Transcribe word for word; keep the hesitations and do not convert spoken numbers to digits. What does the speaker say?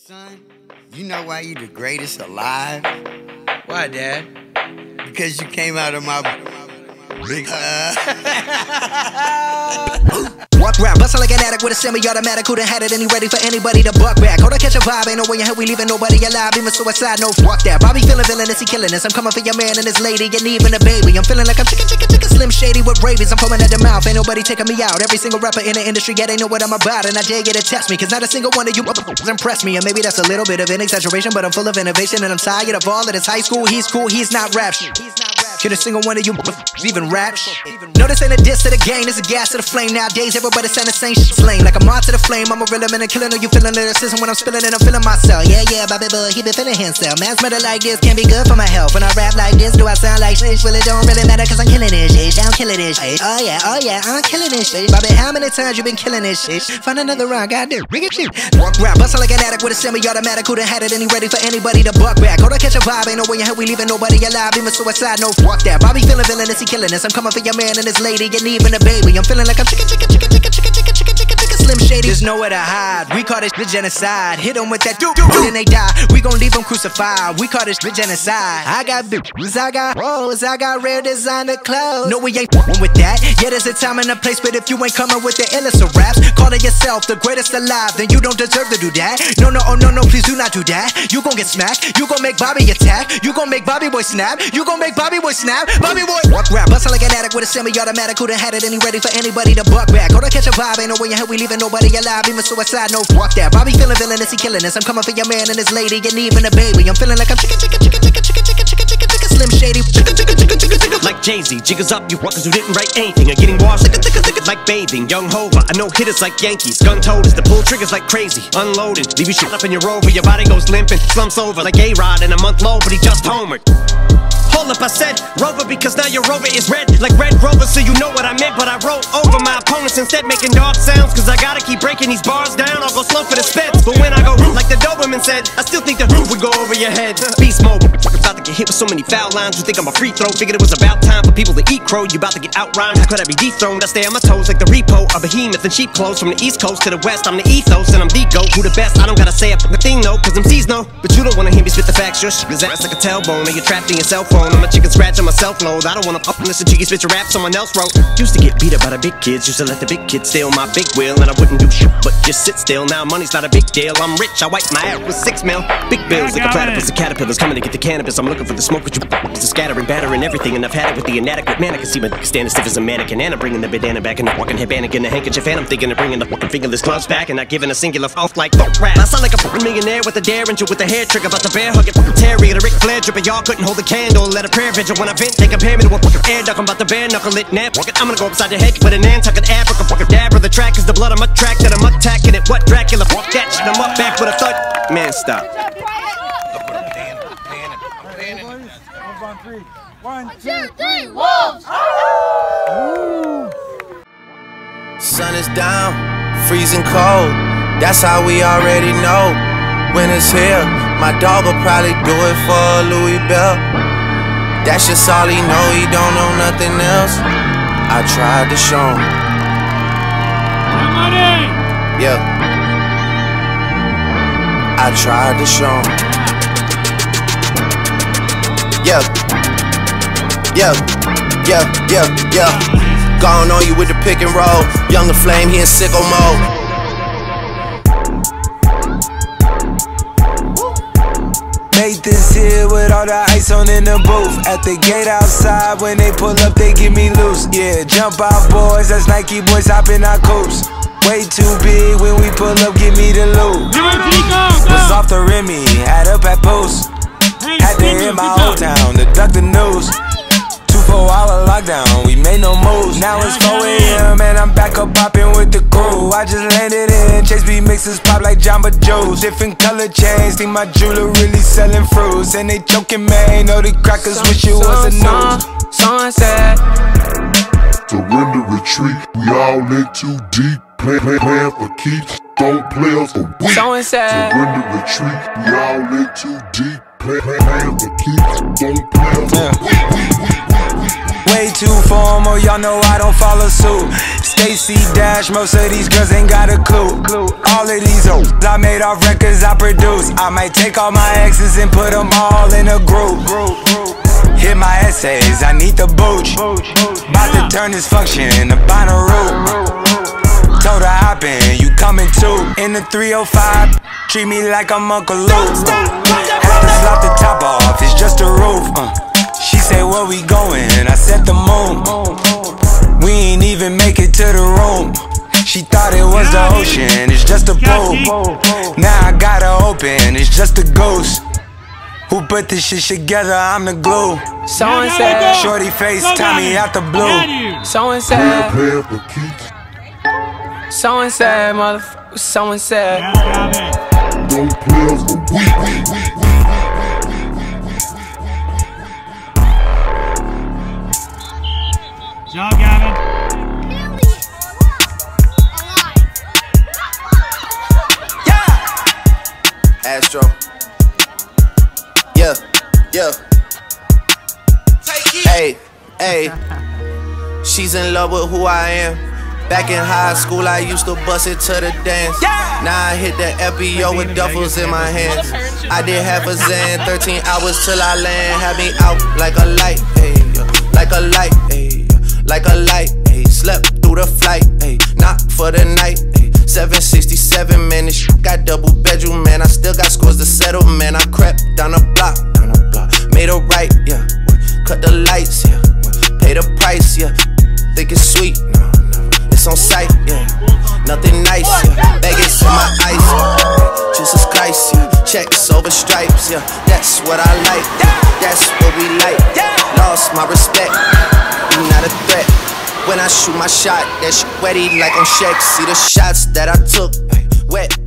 Son, you know why you the greatest alive? Why, Dad? Because you came out of my big uh Walk round, bustle like an addict with a semi-automatic. Who done had it and he ready for anybody to buck back? Hold on, catch a vibe, ain't no way in hell we leaving nobody alive. Even suicide, no fuck that. Bobby feeling villainous, he killing us. I'm coming for your man and his lady, and even a baby. I'm feeling like I'm chicken, chicken, chicken, Slim Shady with rabies. I'm foaming at the mouth, ain't nobody taking me out. Every single rapper in the industry, yeah, they know what I'm about. And I dare you to test me, cause not a single one of you impress me. And maybe that's a little bit of an exaggeration, but I'm full of innovation. And I'm tired of all of this high school. He's cool, he's not rap shit. Can a single one of you even rap? No, this ain't a diss to the game, this a gas to the flame. Nowadays, everybody saying the same shit lame. Like a moth to the flame, I'm a real man and killing. Are you feeling lyricism when I'm spilling it? I'm feeling myself. Yeah, yeah, Bobby Boy, he been feeling himself. Man's murder like this can't be good for my health. When I rap like this, do I sound like shit? Well, it don't really matter cause I'm killing this shit. I'm killing this shit. Oh yeah, oh yeah, I'm killing this shit. Bobby, how many times you been killing this shit? Find another round, goddamn, ring it shit. Walk round, bustle like an addict with a semi-automatic. Who done had it and he ready for anybody to buck back? Hold on, catch a vibe, ain't no way in hell we leaving nobody alive. Even suicide, no fuck that. Bobby feeling villainous, he killing us. I'm coming for your man and his lady, and even a baby. I'm feeling like I'm chicken, chicken, chicken, chicken, chicken, chicken, chicken, chicken, chicken, Slim Shady. There's nowhere to hide. We call this shit genocide. Hit them with that doo doo, then they die. We gon' leave them crucified. We call this shit genocide. I got bitches, I got rolls, I got rare designer clothes. No, we ain't f***ing with that. Yeah, there's a time and a place, but if you ain't coming with the illest of raps, calling yourself the greatest alive, then you don't deserve to do that. No, no, oh no, no, please do not do that. You gon' get smacked. You gon' make Bobby attack. You gon' make Bobby Boy snap. You gon' make Bobby Boy snap. Bobby Boy walk rap, bustle like an addict with a semi-automatic. Who done had it and he ready for anybody to buck back? Hold on, catch a vibe, ain't no way in hell we leaving nobody alive. Even suicide, no fuck that. Bobby feeling villainous, he killing us. I'm coming for your man and his lady, and even a baby. I'm feeling like I'm chicken, chicken, chicken, chicken, chicken, chicken, chicken, chicken, chicken, Slim Shady. Chicken, chicken, chicken, chicken, chicken. Like Jay-Z, jiggers up, you fuckers who didn't write anything are getting washed like bathing. Young Hova, I know hitters like Yankees. Gun toters, the pull triggers like crazy. Unloaded, leave you shit up in your rover. Your body goes limping, slumps over like A-Rod in a month low, but he just homered. Hold up, I said Rover because now your Rover is red like Red Rover, so you know what I meant. But I wrote over my opponents instead, making dark sounds, cause I gotta keep breaking these bars down. I'll go slow for the spits, but when I go like the Doberman said, I still think the roof would go over your head. Beast mode, about to get hit with so many foul lines. You think I'm a free throw, figured it was about time for people to eat crow. You about to get outrhymed, how could I be dethroned? I stay on my toes like the repo, a behemoth in cheap clothes. From the east coast to the west, I'm the ethos and I'm the GOAT. Who the best? I don't gotta say a fucking thing though, cause M Cs know. But you don't wanna hear me spit the facts, your shit is ass like a tailbone, or you're trapped in your cell phone. I'm a chicken scratch on my self load. I don't wanna up and listen to you spit your rap someone else wrote. Used to get beat up by the big kids, used to let the big kids steal my big wheel, and I wouldn't do shit but just sit still. Now money's not a big deal, I'm rich, I wipe my ass with six mil. Big bills like a platypus, the caterpillars coming to get the cannabis. I'm looking for the smoke with you to scattering, battering everything, and I've had it with the inadequate man. I can see my stand as stiff as a mannequin, and I'm bringing the bandana back and the walking headband and the handkerchief, and I'm thinking of bringing the fucking fingerless gloves back, and not giving a singular off like fuck rap. I sound like a fucking millionaire with a derringer with a hair trigger, about the bear hug it, fucking Terry, the Ric Flair dripper. Y'all couldn't hold a candle, let a prayer vigil when I vent. They compare me to a fucking air duck, I'm about to bare knuckle it nap. I'm gonna go upside your head with an Nantucket Africa fucking dabber. The track is the blood of my track that I'm attacking it. What Dracula? Fuck that shit, I'm up back with a thud. Man, stop. One, two, three, wolves! Sun is down, freezing cold. That's how we already know. Winter's here, my dog will probably do it for Louis Bell. That's just all he know, he don't know nothing else. I tried to show him. Yeah, I tried to show him. Yeah, yeah, yeah, yeah, yeah. Gone on you with the pick and roll. Younger Flame, he in sicko mode. Made this here with all the ice on in the booth. At the gate outside, when they pull up, they get me loose. Yeah, jump out boys, that's Nike boys hopping our coops. Way too big when we pull up, give me the loot. Was off the Remy, had up at post. Had to hit my old town to duck the news. Two four hour lockdown, we made no moves. Now it's four A M and I'm back up popping with the crew. I just landed in, Chase B mixes pop like Jamba Joe's. Different color chains, think my jeweler really selling fruits. And they joking, man, know the crackers wish it was a news. Sunset. Surrender, retreat, we all in too deep. Plan, plan, plan for keeps, don't play us for weak. Surrender, retreat, we all in too deep. Plan, plan, plan for keeps, don't play us for weak. Way too formal, y'all know I don't follow suit. Stacy Dash, most of these girls ain't got a clue. All of these hoes I made off records I produce. I might take all my exes and put them all in a group. Hit my essays, I need the booch. About to turn this function into Bonnaroo. Told her hop in, you coming too. In the three oh five, treat me like I'm Uncle Luke. Had to slop the top off, it's just a roof. uh. She say where we going, I said the moon. We ain't even make it to the room. She thought it was the ocean, it's just a pool. Now I gotta open, it's just a ghost. Who put this shit together, I'm the glue. So and said, shorty face, Tommy out the blue. So and said, so and said, motherfucker, so and said. Don't play us for weak, weak, weak, weak. Job, Gavin. Astro. Yeah, yeah. Hey, hey. She's in love with who I am. Back in high school, I used to bust it to the dance. Now I hit the F B O with duffels in my hands. I did half a Zan, thirteen hours till I land. Had me out like a light, hey, like a light, hey, like a light, hey. Slept through the flight, hey, not for the night, hey. seven sixty-seven, man, this shit got double bedroom, man. I still got scores to settle, man. I crept down the block, down the block, made a right, yeah. Cut the lights, yeah. Pay the price, yeah. Think it's sweet, no, no. It's on sight, yeah. Nothing nice, yeah. Vegas in my ice, yeah. Jesus Christ, yeah. Checks over stripes, yeah. That's what I like, that's what we like. Lost my respect, you not a threat. When I shoot my shot, that shit wetty like on Shaq. See the shots that I took, wet.